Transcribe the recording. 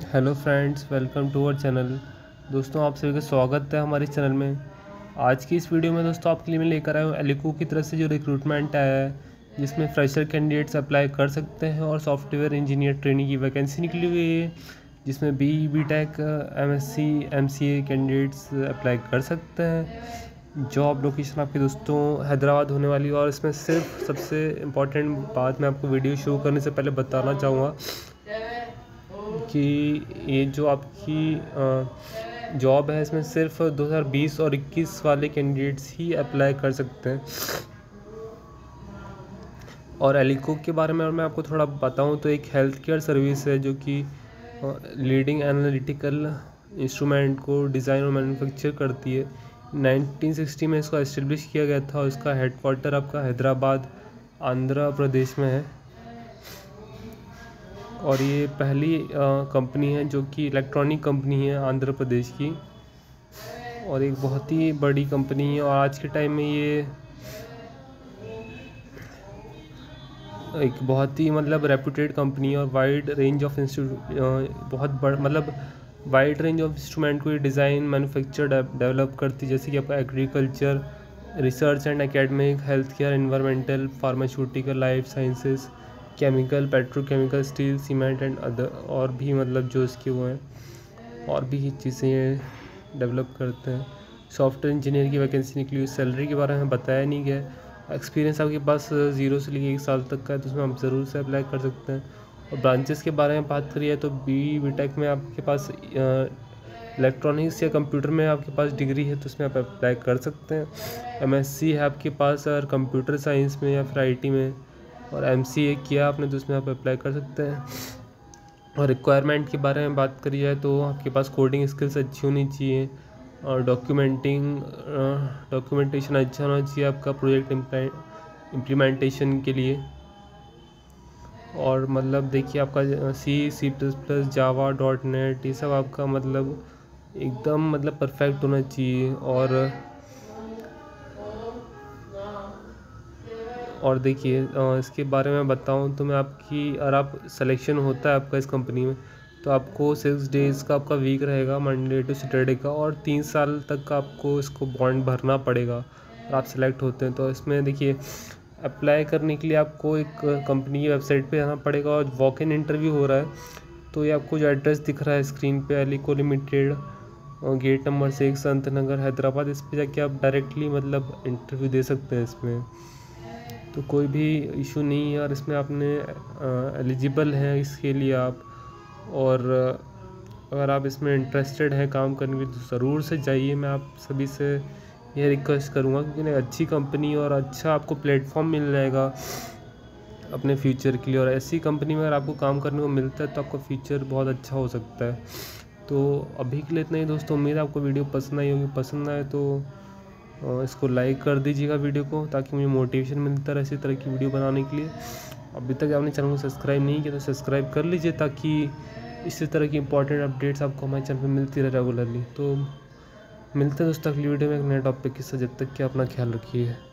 Hello friends, welcome to our channel. दोस्तों, आप सभी का स्वागत है हमारे चैनल में। आज की इस वीडियो में दोस्तों आपके लिए मैं लेकर आया हूँ एलिको की तरफ से जो रिक्रूटमेंट आया है, जिसमें फ्रेशर कैंडिडेट्स अप्लाई कर सकते हैं और सॉफ्टवेयर इंजीनियर ट्रेनिंग की वैकेंसी निकली हुई है, जिसमें B tech MSc MCA candidates apply कर सकते हैं। जॉब लोकेशन आपके दोस्तों हैदराबाद होने वाली है। और इसमें सिर्फ सबसे इम्पॉर्टेंट बात मैं आपको वीडियो शुरू करने से पहले बताना चाहूँगा कि ये जो आपकी जॉब है, इसमें सिर्फ 2020 और 21 वाले कैंडिडेट्स ही अप्लाई कर सकते हैं। और एलिको के बारे में मैं आपको थोड़ा बताऊं तो एक हेल्थ केयर सर्विस है जो कि लीडिंग एनालिटिकल इंस्ट्रूमेंट को डिज़ाइन और मैन्युफैक्चर करती है। 1960 में इसको एस्टेब्लिश किया गया था और इसका हेडक्वार्टर आपका हैदराबाद आंध्र प्रदेश में है। और ये पहली कंपनी है जो कि इलेक्ट्रॉनिक कंपनी है आंध्र प्रदेश की, और एक बहुत ही बड़ी कंपनी है। और आज के टाइम में ये एक बहुत ही रेपुटेड कंपनी है और wide range of wide range of instrument को ये डिज़ाइन मैन्युफैक्चर डेवलप करती है, जैसे कि आपका agriculture, research and academic, health care, environmental, pharmaceutical, life sciences, chemical, petrochemical, steel, cement and other, और भी जो इसके वो हैं और भी चीज़ें डेवलप करते हैं। सॉफ्टवेयर इंजीनियर की वैकेंसी निकली हुई। सैलरी के बारे में बताया नहीं गया। एक्सपीरियंस आपके पास 0 से लेकर 1 साल तक का है, तो उसमें आप ज़रूर से अप्लाई कर सकते हैं। और ब्रांचेस के बारे में बात करिए तो बी.टेक में आपके पास इलेक्ट्रॉनिक्स या कंप्यूटर में आपके पास डिग्री है तो उसमें आप अप्लाई कर सकते हैं। MSc है आपके पास अगर कंप्यूटर साइंस में या फिर IT में, और MCA किया आपने तो उसमें आप अप्लाई कर सकते हैं। और रिक्वायरमेंट के बारे में बात करी जाए तो आपके पास कोडिंग स्किल्स अच्छी होनी चाहिए और डॉक्यूमेंटेशन अच्छा होना चाहिए आपका प्रोजेक्ट इम्प्लीमेंटेशन के लिए। और देखिए आपका C++, जावा, .NET, ये सब आपका एकदम परफेक्ट होना चाहिए। और देखिए इसके बारे में बताऊं तो मैं आपकी, अगर आप सिलेक्शन होता है आपका इस कंपनी में, तो आपको 6 डेज़ का आपका वीक रहेगा, मंडे टू सैटरडे का, और 3 साल तक का आपको इसको बॉन्ड भरना पड़ेगा और आप सेलेक्ट होते हैं। तो इसमें देखिए अप्लाई करने के लिए आपको एक कंपनी की वेबसाइट पे जाना पड़ेगा और वॉक इन इंटरव्यू हो रहा है। तो ये आपको जो एड्रेस दिख रहा है स्क्रीन पे, एलिको limited, gate number 6, Sant Nagar, Hyderabad, इस पर जाके आप डायरेक्टली इंटरव्यू दे सकते हैं इसमें। तो कोई भी इशू नहीं है और इसमें आपने एलिजिबल हैं इसके लिए आप। और अगर आप इसमें इंटरेस्टेड हैं काम करने में तो ज़रूर से जाइए। मैं आप सभी से यह रिक्वेस्ट करूँगा, क्योंकि अच्छी कंपनी और अच्छा आपको प्लेटफॉर्म मिल जाएगा अपने फ्यूचर के लिए। और ऐसी कंपनी में अगर आपको काम करने को मिलता है तो आपका फ्यूचर बहुत अच्छा हो सकता है। तो अभी के लिए इतना ही दोस्तों। उम्मीद है आपको वीडियो पसंद आई होगी। पसंद आए तो इसको लाइक कर दीजिएगा वीडियो को, ताकि मुझे मोटिवेशन मिलता रहे इसी तरह की वीडियो बनाने के लिए। अभी तक आपने चैनल को सब्सक्राइब नहीं किया तो सब्सक्राइब कर लीजिए, ताकि इसी तरह की इंपॉर्टेंट अपडेट्स आपको हमारे चैनल पर मिलती रहे रेगुलरली। तो मिलते हैं दोस्तों अगली वीडियो में एक नए टॉपिक के साथ। जब तक कि अपना ख्याल रखिए।